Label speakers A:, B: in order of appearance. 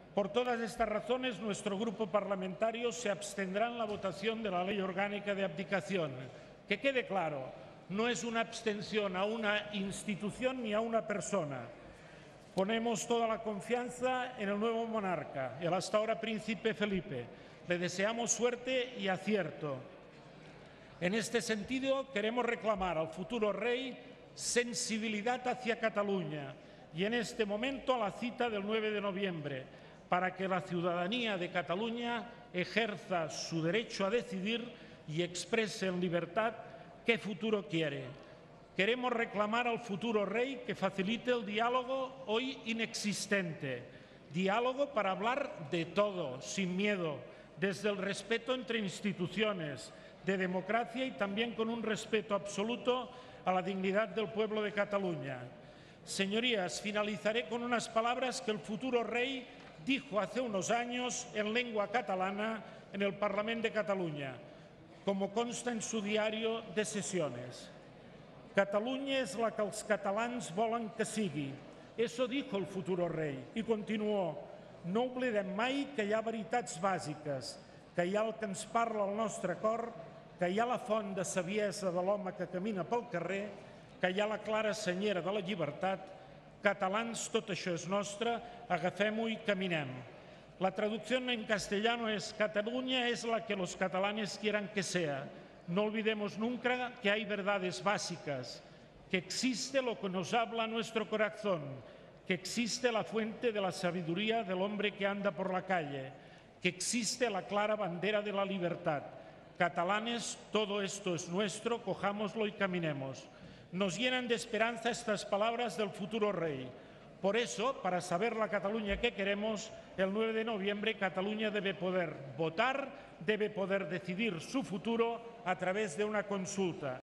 A: Por todas estas razones, nuestro grupo parlamentario se abstendrá en la votación de la Ley Orgánica de Abdicación. Que quede claro, no es una abstención a una institución ni a una persona. Ponemos toda la confianza en el nuevo monarca, el hasta ahora príncipe Felipe. Le deseamos suerte y acierto. En este sentido, queremos reclamar al futuro rey sensibilidad hacia Cataluña y en este momento a la cita del 9 de noviembre, para que la ciudadanía de Cataluña ejerza su derecho a decidir y exprese en libertad qué futuro quiere. Queremos reclamar al futuro rey que facilite el diálogo hoy inexistente, diálogo para hablar de todo, sin miedo, desde el respeto entre instituciones, de democracia y también con un respeto absoluto a la dignidad del pueblo de Cataluña. Señorías, finalizaré con unas palabras que el futuro rey dijo hace unos años en lengua catalana en el Parlamento de Cataluña, como consta en su diario de sesiones. Catalunya és la que els catalans volen que sigui. Eso dijo el futuro rei. I continuó. No oblidem mai que hi ha veritats bàsiques, que hi ha el que ens parla al nostre cor, que hi ha la font de saviesa de l'home que camina pel carrer, que hi ha la clara senyera de la llibertat. Catalans, tot això és nostre, agafem-ho i caminem. La traducción en castellano es: Cataluña es la que los catalanes quieran que sea. No olvidemos nunca que hay verdades básicas, que existe lo que nos habla nuestro corazón, que existe la fuente de la sabiduría del hombre que anda por la calle, que existe la clara bandera de la libertad. Catalanes, todo esto es nuestro, cojámoslo y caminemos. Nos llenan de esperanza estas palabras del futuro rey. Por eso, para saber la Cataluña que queremos, el 9 de noviembre Cataluña debe poder votar, debe poder decidir su futuro a través de una consulta.